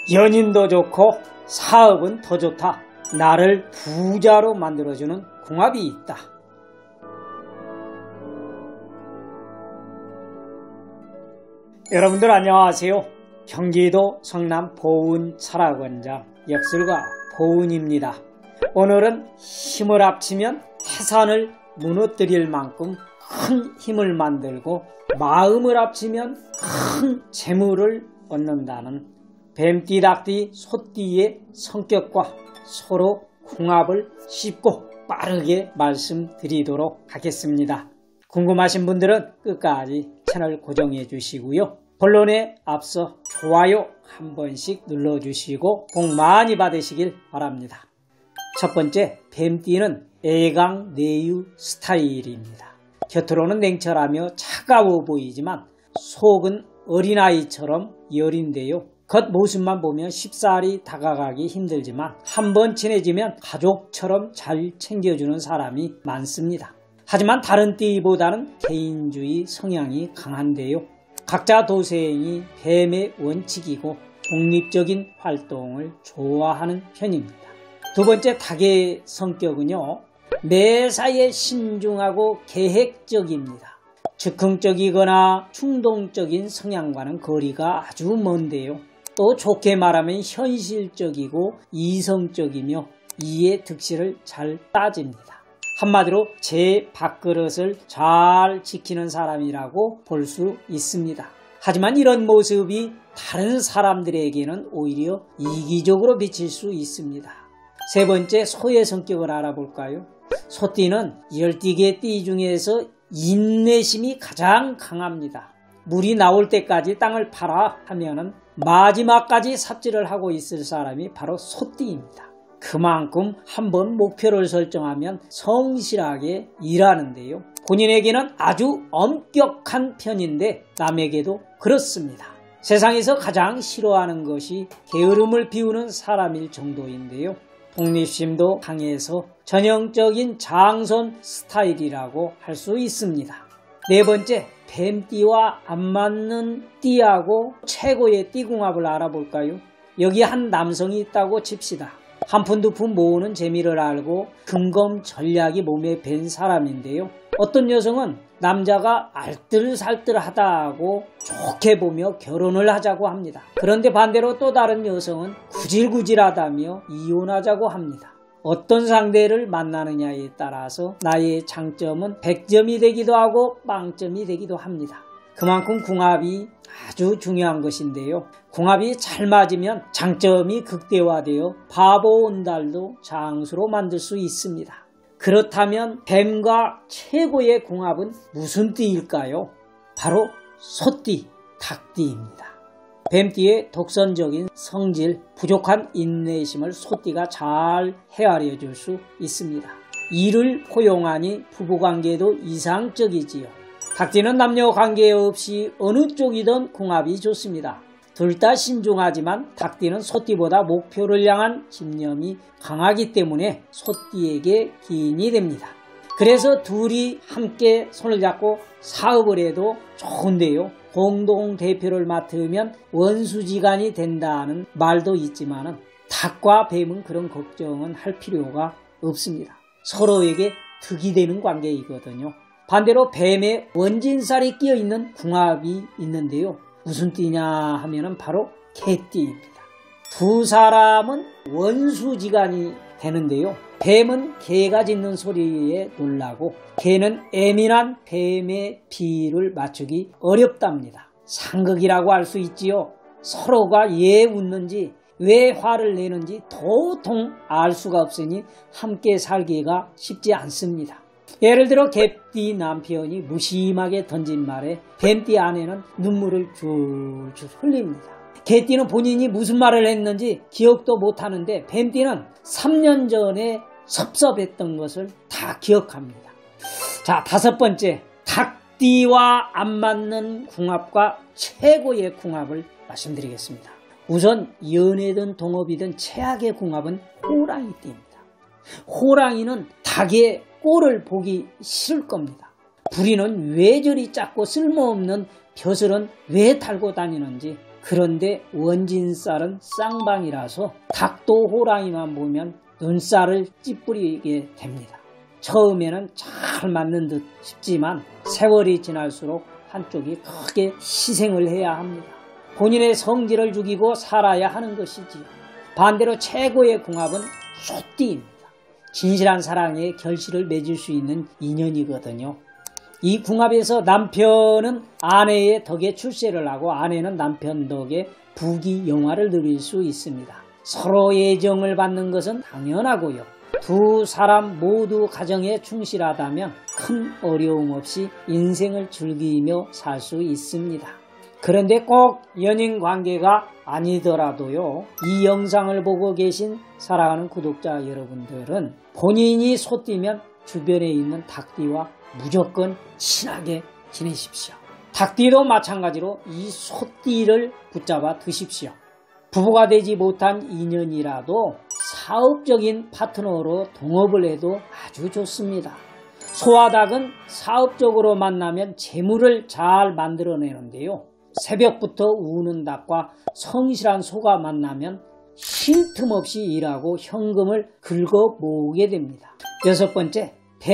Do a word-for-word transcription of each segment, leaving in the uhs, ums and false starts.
연인도 좋고 사업은 더 좋다. 나를 부자로 만들어주는 궁합이 있다. 여러분들 안녕하세요. 경기도 성남 보은 철학원장 역술가 보은입니다. 오늘은 힘을 합치면 태산을 무너뜨릴 만큼 큰 힘을 만들고 마음을 합치면 큰 재물을 얻는다는 뱀띠, 닭띠, 소띠의 성격과 서로 궁합을 쉽고 빠르게 말씀드리도록 하겠습니다. 궁금하신 분들은 끝까지 채널 고정해 주시고요. 본론에 앞서 좋아요 한 번씩 눌러주시고 복 많이 받으시길 바랍니다. 첫 번째, 뱀띠는 애강내유 스타일입니다. 겉으로는 냉철하며 차가워 보이지만 속은 어린아이처럼 여린데요. 겉모습만 보면 쉽사리 다가가기 힘들지만 한번 친해지면 가족처럼 잘 챙겨주는 사람이 많습니다. 하지만 다른 띠보다는 개인주의 성향이 강한데요. 각자 도생이 뱀의 원칙이고 독립적인 활동을 좋아하는 편입니다. 두 번째, 닭의 성격은요, 매사에 신중하고 계획적입니다. 즉흥적이거나 충동적인 성향과는 거리가 아주 먼데요. 또 좋게 말하면 현실적이고 이성적이며 이해 득실을 잘 따집니다. 한마디로 제 밥그릇을 잘 지키는 사람이라고 볼 수 있습니다. 하지만 이런 모습이 다른 사람들에게는 오히려 이기적으로 비칠 수 있습니다. 세 번째, 소의 성격을 알아볼까요? 소띠는 열두 개 띠 중에서 인내심이 가장 강합니다. 물이 나올 때까지 땅을 팔아 하면은 마지막까지 삽질을 하고 있을 사람이 바로 소띠입니다. 그만큼 한번 목표를 설정하면 성실하게 일하는데요. 본인에게는 아주 엄격한 편인데 남에게도 그렇습니다. 세상에서 가장 싫어하는 것이 게으름을 피우는 사람일 정도인데요. 독립심도 강해서 전형적인 장손 스타일이라고 할 수 있습니다. 네 번째, 뱀띠와 안 맞는 띠하고 최고의 띠궁합을 알아볼까요? 여기 한 남성이 있다고 칩시다. 한 푼 두 푼 모으는 재미를 알고 금검 전략이 몸에 밴 사람인데요. 어떤 여성은 남자가 알뜰살뜰하다고 좋게 보며 결혼을 하자고 합니다. 그런데 반대로 또 다른 여성은 구질구질하다며 이혼하자고 합니다. 어떤 상대를 만나느냐에 따라서 나의 장점은 백 점이 되기도 하고 빵점이 되기도 합니다. 그만큼 궁합이 아주 중요한 것인데요. 궁합이 잘 맞으면 장점이 극대화되어 바보 온달도 장수로 만들 수 있습니다. 그렇다면 뱀과 최고의 궁합은 무슨 띠일까요? 바로 소띠, 닭띠입니다. 뱀띠의 독선적인 성질, 부족한 인내심을 소띠가 잘 헤아려 줄 수 있습니다. 이를 포용하니 부부관계도 이상적이지요. 닭띠는 남녀 관계없이 어느 쪽이든 궁합이 좋습니다. 둘 다 신중하지만 닭띠는 소띠보다 목표를 향한 집념이 강하기 때문에 소띠에게 기인이 됩니다. 그래서 둘이 함께 손을 잡고 사업을 해도 좋은데요. 공동대표를 맡으면 원수지간이 된다는 말도 있지만 닭과 뱀은 그런 걱정은 할 필요가 없습니다. 서로에게 득이 되는 관계이거든요. 반대로 뱀에 원진살이 끼어있는 궁합이 있는데요. 무슨 띠냐 하면은 바로 개띠입니다. 두 사람은 원수지간이 되는데요. 뱀은 개가 짖는 소리에 놀라고 개는 예민한 뱀의 비를 맞추기 어렵답니다. 상극이라고 할 수 있지요. 서로가 왜 웃는지 왜 화를 내는지 도통 알 수가 없으니 함께 살기가 쉽지 않습니다. 예를 들어 개띠 남편이 무심하게 던진 말에 뱀띠 아내는 눈물을 줄줄 흘립니다. 개띠는 본인이 무슨 말을 했는지 기억도 못하는데 뱀띠는 삼 년 전에 섭섭했던 것을 다 기억합니다. 자, 다섯 번째, 닭띠와 안 맞는 궁합과 최고의 궁합을 말씀드리겠습니다. 우선 연애든 동업이든 최악의 궁합은 호랑이띠입니다. 호랑이는 닭의 꼴을 보기 싫을 겁니다. 부리는 왜 저리 작고 쓸모없는 벼슬은 왜 달고 다니는지 그런데 원진쌀은 쌍방이라서 닭도 호랑이만 보면 눈살을 찌푸리게 됩니다. 처음에는 잘 맞는 듯 싶지만 세월이 지날수록 한쪽이 크게 희생을 해야 합니다. 본인의 성질을 죽이고 살아야 하는 것이지요. 반대로 최고의 궁합은 소띠입니다. 진실한 사랑의 결실을 맺을 수 있는 인연이거든요. 이 궁합에서 남편은 아내의 덕에 출세를 하고 아내는 남편 덕에 부귀영화를 누릴 수 있습니다. 서로 애정을 받는 것은 당연하고요. 두 사람 모두 가정에 충실하다면 큰 어려움 없이 인생을 즐기며 살 수 있습니다. 그런데 꼭 연인 관계가 아니더라도요. 이 영상을 보고 계신 사랑하는 구독자 여러분들은 본인이 소띠면 주변에 있는 닭띠와 무조건 친하게 지내십시오. 닭띠도 마찬가지로 이 소띠를 붙잡아 두십시오. 부부가 되지 못한 인연이라도 사업적인 파트너로 동업을 해도 아주 좋습니다. 소와 닭은 사업적으로 만나면 재물을 잘 만들어내는데요. 새벽부터 우는 닭과 성실한 소가 만나면 쉴 틈 없이 일하고 현금을 긁어 모으게 됩니다. 여섯 번째,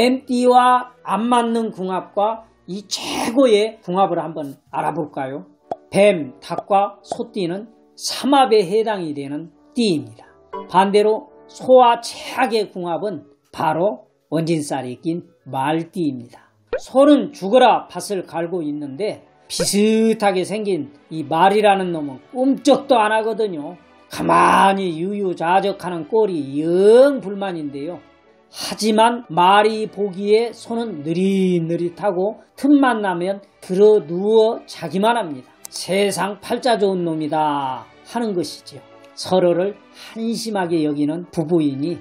뱀띠와 안 맞는 궁합과 이 최고의 궁합을 한번 알아볼까요? 뱀, 닭과 소띠는 삼합에 해당이 되는 띠입니다. 반대로 소와 최악의 궁합은 바로 원진살이 낀 말띠입니다. 소는 죽어라 밭을 갈고 있는데 비슷하게 생긴 이 말이라는 놈은 꼼짝도 안 하거든요. 가만히 유유자적하는 꼴이 영 불만인데요. 하지만 말이 보기에 소는 느릿느릿하고 틈만 나면 들어 누워 자기만 합니다. 세상 팔자 좋은 놈이다 하는 것이지요. 서로를 한심하게 여기는 부부이니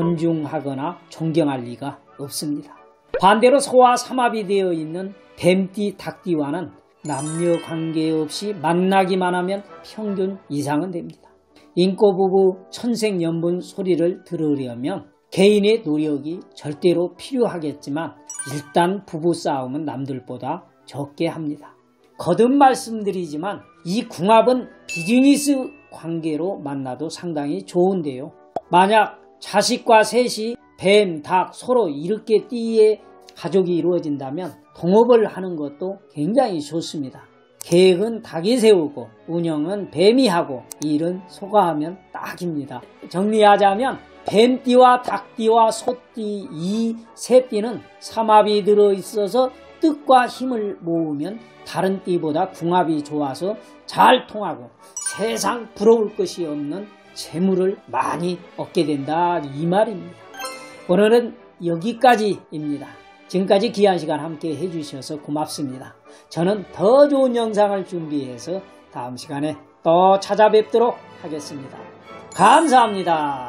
존중하거나 존경할 리가 없습니다. 반대로 소와 삼합이 되어 있는 뱀띠, 닭띠와는 남녀 관계없이 만나기만 하면 평균 이상은 됩니다. 인꼬부부 천생연분 소리를 들으려면 개인의 노력이 절대로 필요하겠지만 일단 부부싸움은 남들보다 적게 합니다. 거듭 말씀드리지만 이 궁합은 비즈니스 관계로 만나도 상당히 좋은데요. 만약 자식과 셋이 뱀, 닭, 소로 이렇게 띠의 가족이 이루어진다면 동업을 하는 것도 굉장히 좋습니다. 계획은 닭이 세우고 운영은 뱀이 하고 일은 소가 하면 딱입니다. 정리하자면 뱀띠와 닭띠와 소띠 이 세 띠는 삼합이 들어있어서 뜻과 힘을 모으면 다른 띠보다 궁합이 좋아서 잘 통하고 세상 부러울 것이 없는 재물을 많이 얻게 된다 이 말입니다. 오늘은 여기까지입니다. 지금까지 귀한 시간 함께 해주셔서 고맙습니다. 저는 더 좋은 영상을 준비해서 다음 시간에 또 찾아뵙도록 하겠습니다. 감사합니다.